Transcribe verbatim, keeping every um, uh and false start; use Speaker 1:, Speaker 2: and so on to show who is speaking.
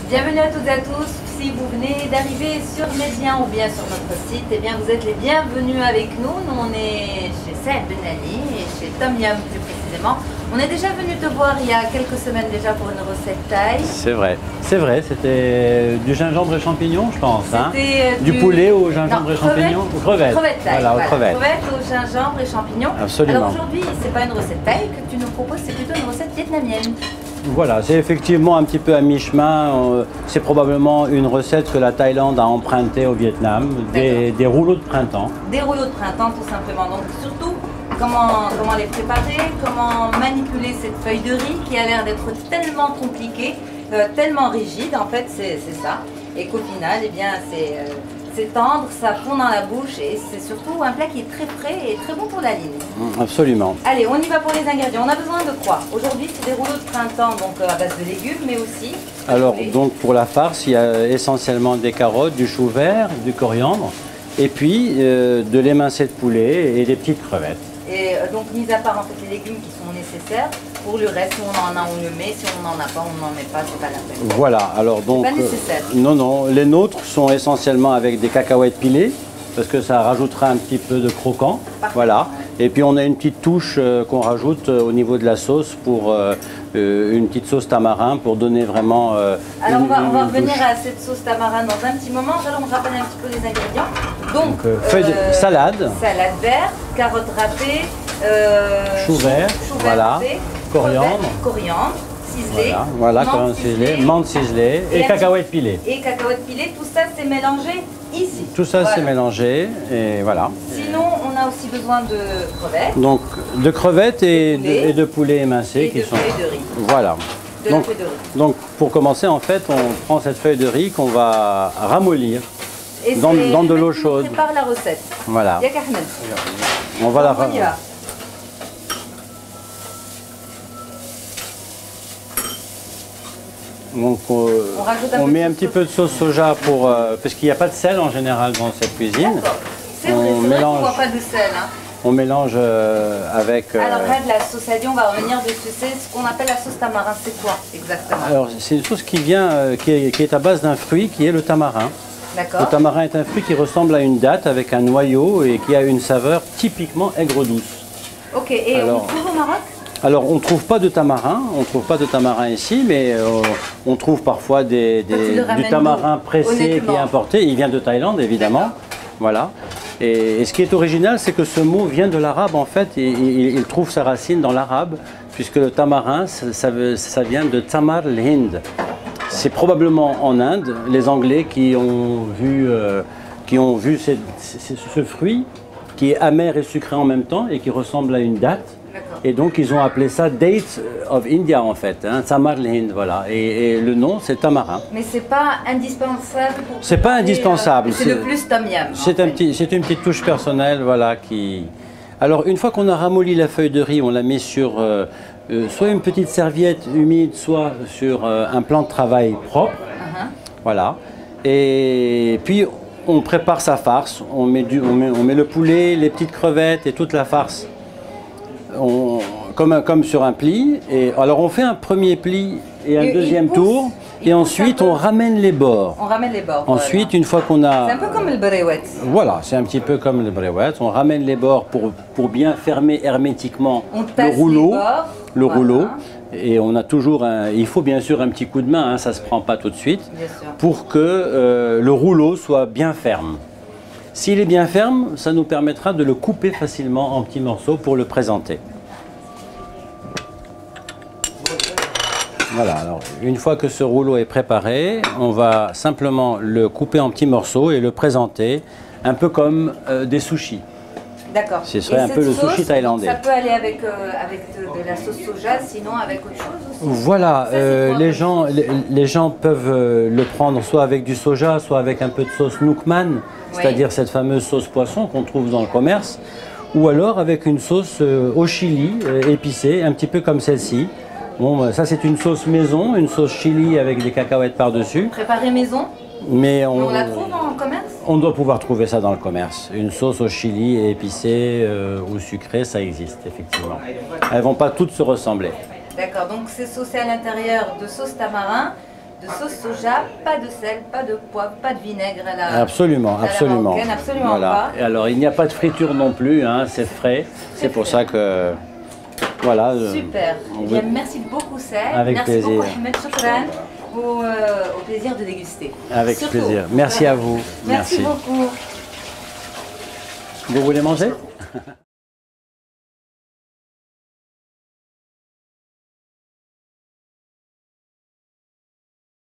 Speaker 1: Bienvenue à toutes et à tous. Si vous venez d'arriver sur Médien ou bien sur notre site, eh bien vous êtes les bienvenus avec nous. Nous on est chez Saïd Ben Ali et chez Tom Yum plus précisément. On est déjà venu te voir il y a quelques semaines déjà pour une recette thaï.
Speaker 2: C'est vrai, c'est vrai, c'était du gingembre et champignons je pense. Hein.
Speaker 1: Euh,
Speaker 2: du... du poulet au gingembre
Speaker 1: non,
Speaker 2: et champignons ou crevettes.
Speaker 1: Crevettes thaï,
Speaker 2: voilà,
Speaker 1: voilà.
Speaker 2: crevettes.
Speaker 1: Crevettes au gingembre et champignons.
Speaker 2: Absolument.
Speaker 1: Alors aujourd'hui, c'est pas une recette thaï que tu nous proposes, c'est plutôt une recette vietnamienne.
Speaker 2: Voilà, c'est effectivement un petit peu à mi-chemin. C'est probablement une recette que la Thaïlande a empruntée au Vietnam, des, des rouleaux de printemps.
Speaker 1: Des rouleaux de printemps tout simplement. Donc surtout, comment, comment les préparer, comment manipuler cette feuille de riz qui a l'air d'être tellement compliquée, euh, tellement rigide, en fait c'est ça. Et qu'au final, eh bien c'est... Euh, C'est tendre, ça fond dans la bouche et c'est surtout un plat qui est très frais et très bon pour la ligne.
Speaker 2: Absolument.
Speaker 1: Allez, on y va pour les ingrédients. On a besoin de quoi? Aujourd'hui, c'est des rouleaux de printemps, donc à base de légumes, mais aussi...
Speaker 2: Alors, donc pour la farce, il y a essentiellement des carottes, du chou vert, du coriandre, et puis euh, de l'émincé de poulet et des petites crevettes.
Speaker 1: Et euh, donc, mis à part en fait les légumes qui sont nécessaires, pour le reste, si on en a, on le met. Si on n'en a pas, on n'en met pas, c'est pas la peine.
Speaker 2: Voilà, alors donc...
Speaker 1: Pas nécessaire.
Speaker 2: Euh, non, non, les nôtres sont essentiellement avec des cacahuètes pilées, parce que ça rajoutera un petit peu de croquant. Parfait. Voilà. Et puis on a une petite touche euh, qu'on rajoute euh, au niveau de la sauce pour euh, euh, une petite sauce tamarin pour donner vraiment... Euh,
Speaker 1: Alors
Speaker 2: une,
Speaker 1: on va, on va
Speaker 2: une
Speaker 1: revenir
Speaker 2: touche.
Speaker 1: à cette sauce tamarin dans un petit moment. Alors on rappelle un petit peu les ingrédients. Donc,
Speaker 2: donc euh, feuille de salade.
Speaker 1: Salade verte, carottes râpées, euh,
Speaker 2: chou vert,
Speaker 1: chou, chou vert
Speaker 2: voilà,
Speaker 1: râpé,
Speaker 2: coriandre,
Speaker 1: coriandre, ciselé,
Speaker 2: voilà, voilà menthe ciselée, menthe ciselée et, et cacahuètes pilées.
Speaker 1: Et cacahuètes pilées, tout ça c'est mélangé ici.
Speaker 2: Tout ça voilà. C'est mélangé et voilà.
Speaker 1: Sinon on a aussi besoin de crevettes.
Speaker 2: Donc de crevettes et de,
Speaker 1: poulet,
Speaker 2: et de poulet émincé
Speaker 1: et
Speaker 2: qui
Speaker 1: de
Speaker 2: sont.
Speaker 1: feuilles de riz.
Speaker 2: Voilà.
Speaker 1: De
Speaker 2: donc,
Speaker 1: la feuille de riz.
Speaker 2: donc pour commencer en fait on prend cette feuille de riz qu'on va ramollir.
Speaker 1: Et
Speaker 2: dans, dans de l'eau chaude.
Speaker 1: On prépare la recette.
Speaker 2: Voilà.
Speaker 1: Il y a Carmen.
Speaker 2: On va
Speaker 1: donc,
Speaker 2: la
Speaker 1: on y va.
Speaker 2: Donc euh, on, on met un petit peu de sauce soja pour euh, parce qu'il n'y a pas de sel en général dans cette cuisine.
Speaker 1: C'est vrai, c'est vrai qu'on voit pas de sel. Hein.
Speaker 2: On mélange euh, avec... Euh...
Speaker 1: Alors là, de la sauce à dit, on va revenir dessus. C'est ce qu'on appelle la sauce tamarin. C'est quoi exactement?
Speaker 2: Alors c'est une sauce qui vient, euh, qui, est, qui est à base d'un fruit qui est le tamarin.
Speaker 1: D'accord.
Speaker 2: Le tamarin est un fruit qui ressemble à une datte avec un noyau et qui a une saveur typiquement aigre-douce.
Speaker 1: Ok, et alors, on trouve au Maroc?
Speaker 2: Alors on ne trouve pas de tamarin, on trouve pas de tamarin ici, mais euh, on trouve parfois des, des, du tamarin pressé qui est importé. Il vient de Thaïlande évidemment. Voilà. Et, et ce qui est original, c'est que ce mot vient de l'arabe en fait, et, et, il trouve sa racine dans l'arabe, puisque le tamarin, ça, ça, ça vient de Tamar al-Hind. C'est probablement en Inde, les Anglais qui ont vu, euh, qui ont vu ces, ces, ce fruit qui est amer et sucré en même temps et qui ressemble à une date. Et donc ils ont appelé ça Date of India en fait, hein, Tamar al-Hind, voilà. Et, et le nom c'est tamarin.
Speaker 1: Mais c'est pas indispensable pour...
Speaker 2: C'est pas indispensable.
Speaker 1: Euh, c'est le plus tom yum.
Speaker 2: C'est un petit, c'est une petite touche personnelle, voilà, qui... Alors une fois qu'on a ramolli la feuille de riz, on la met sur euh, euh, soit une petite serviette humide, soit sur euh, un plan de travail propre, uh-huh. Voilà. Et puis on prépare sa farce, on met, du, on, met, on met le poulet, les petites crevettes et toute la farce. On, comme, comme sur un pli. Et, alors on fait un premier pli et un et deuxième pousse, tour. Et ensuite on ramène les bords.
Speaker 1: On ramène les bords.
Speaker 2: Ensuite,
Speaker 1: voilà.
Speaker 2: Une fois qu'on a...
Speaker 1: C'est un peu comme le brewet.
Speaker 2: Voilà, c'est un petit peu comme le brewet. On ramène les bords pour, pour bien fermer hermétiquement le rouleau.
Speaker 1: Bords,
Speaker 2: le
Speaker 1: voilà.
Speaker 2: rouleau. Et on a toujours un... Il faut bien sûr un petit coup de main, hein, ça ne se prend pas tout de suite. Pour que euh, le rouleau soit bien ferme. S'il est bien ferme, ça nous permettra de le couper facilement en petits morceaux pour le présenter. Voilà, alors une fois que ce rouleau est préparé, on va simplement le couper en petits morceaux et le présenter un peu comme euh, des sushis.
Speaker 1: D'accord.
Speaker 2: Ce serait un peu le sushi thaïlandais.
Speaker 1: Ça peut aller avec, euh, avec de, de la sauce soja, sinon avec autre chose aussi.
Speaker 2: Voilà, ça, euh, les, gens, les, les gens peuvent euh, le prendre soit avec du soja, soit avec un peu de sauce noukman, oui. C'est-à-dire cette fameuse sauce poisson qu'on trouve dans le commerce, ou alors avec une sauce euh, au chili euh, épicée, un petit peu comme celle-ci. Bon, ça c'est une sauce maison, une sauce chili avec des cacahuètes par-dessus.
Speaker 1: Préparée maison.
Speaker 2: Mais on,
Speaker 1: Mais on la trouve en commerce?
Speaker 2: On doit pouvoir trouver ça dans le commerce. Une sauce au chili épicée euh, ou sucrée, ça existe effectivement. Elles ne vont pas toutes se ressembler.
Speaker 1: D'accord, donc c'est saucé à l'intérieur de sauce tamarin, de sauce soja, pas de sel, pas de poivre, pas de vinaigre à la
Speaker 2: Absolument,
Speaker 1: à la
Speaker 2: absolument.
Speaker 1: marocaine, absolument
Speaker 2: Voilà.
Speaker 1: pas.
Speaker 2: Et alors, il n'y a pas de friture non plus, hein, c'est frais. C'est pour ça que, voilà.
Speaker 1: Super.
Speaker 2: On
Speaker 1: Bien,
Speaker 2: veut...
Speaker 1: merci beaucoup, Saïd.
Speaker 2: Avec
Speaker 1: merci
Speaker 2: plaisir.
Speaker 1: beaucoup, Ahmed. Choukran. Au, euh, au plaisir de déguster.
Speaker 2: Avec
Speaker 1: Surtout.
Speaker 2: plaisir. Merci à vous.
Speaker 1: Merci,
Speaker 2: Merci.
Speaker 1: beaucoup.
Speaker 2: Vous voulez manger?